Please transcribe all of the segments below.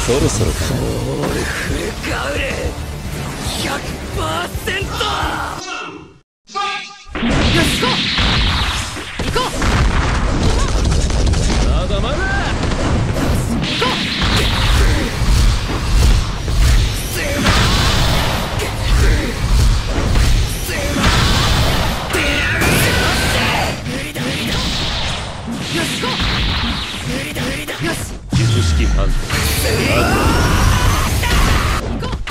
そろそろか。 オールフルガウル 100%。 よし行こう行こう。まだまだ行こう。よし行こう。よし術式判断。 行こう。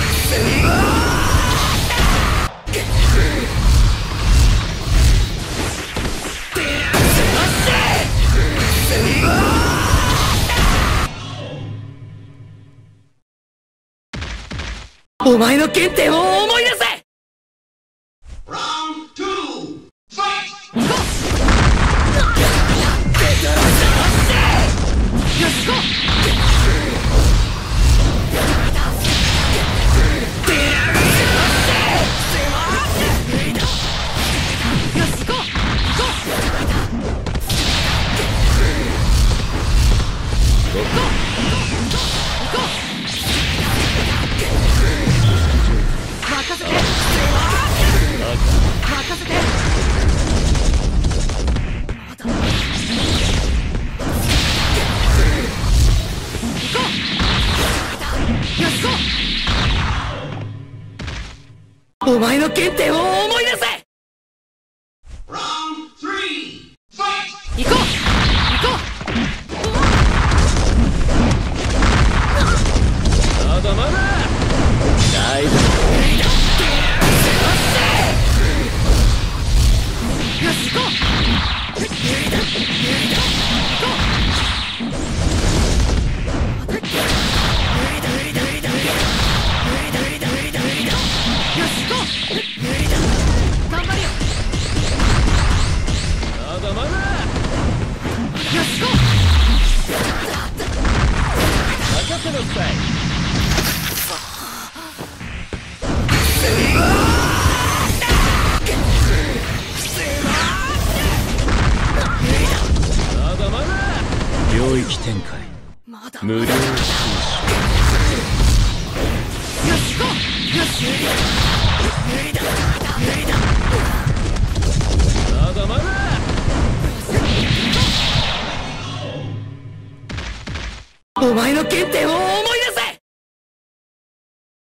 お前の原点を思い出せ。よし行こう。お前の原点を思い出せ。行こう行こう。まだまだ大丈夫。よし行こう。よし行こう。頑張るよ。まだまだ。よし行こう。任せなさい。まだまだ。 領域展開無料。 よし行こう。よしまだまだ。お前の原点を